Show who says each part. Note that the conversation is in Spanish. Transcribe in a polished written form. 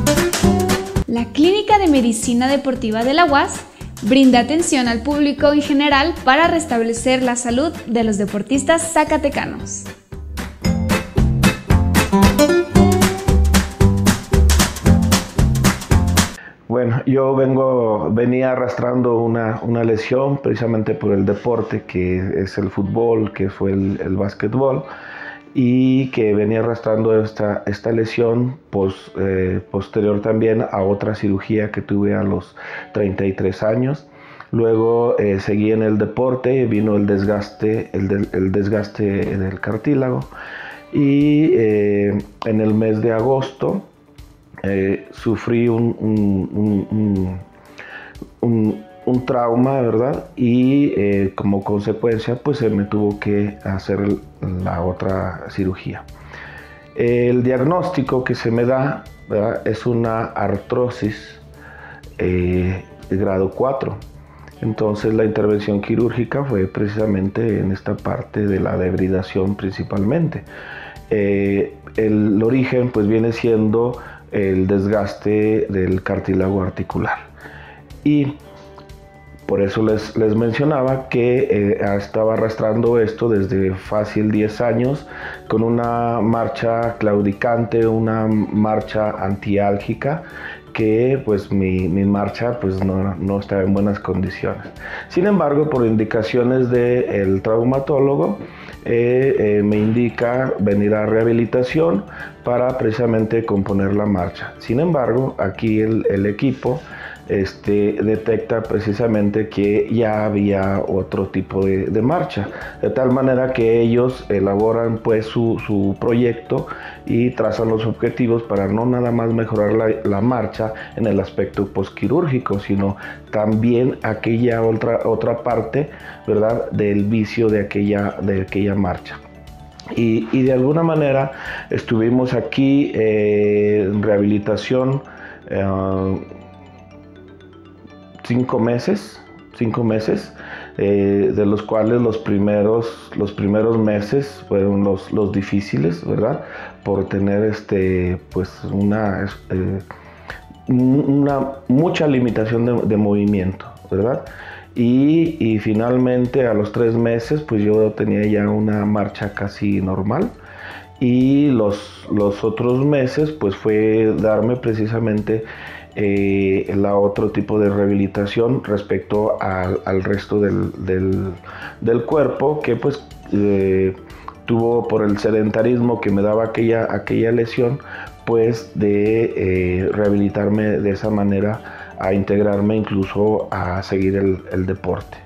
Speaker 1: La Clínica de Medicina Deportiva de la UAS brinda atención al público en general para restablecer la salud de los deportistas zacatecanos.
Speaker 2: Bueno, yo venía arrastrando una lesión precisamente por el deporte que es el fútbol, que fue el básquetbol, y que venía arrastrando esta lesión posterior también a otra cirugía que tuve a los 33 años. Luego seguí en el deporte, vino el desgaste del cartílago, y en el mes de agosto sufrí un trauma, ¿verdad? Y como consecuencia, pues se me tuvo que hacer la otra cirugía. El diagnóstico que se me da, ¿verdad?, es una artrosis de grado 4. Entonces la intervención quirúrgica fue precisamente en esta parte de la debridación principalmente. El origen pues viene siendo el desgaste del cartílago articular, y por eso les mencionaba que estaba arrastrando esto desde fácil 10 años con una marcha claudicante, una marcha antiálgica, que pues mi marcha pues no estaba en buenas condiciones. Sin embargo, por indicaciones del traumatólogo, me indica venir a rehabilitación para precisamente componer la marcha. Sin embargo, aquí el equipo detecta precisamente que ya había otro tipo de marcha, de tal manera que ellos elaboran pues su proyecto y trazan los objetivos para no nada más mejorar la marcha en el aspecto posquirúrgico, sino también aquella otra parte, ¿verdad?, del vicio de aquella marcha. Y de alguna manera estuvimos aquí en rehabilitación 5 meses, de los cuales los primeros meses fueron los difíciles, ¿verdad?, por tener pues una mucha limitación de movimiento, ¿verdad? Y finalmente a los 3 meses pues yo tenía ya una marcha casi normal, y los otros meses pues fue darme precisamente la otro tipo de rehabilitación respecto al resto del cuerpo, que pues tuvo, por el sedentarismo que me daba aquella lesión, pues de rehabilitarme de esa manera, a integrarme incluso a seguir el deporte.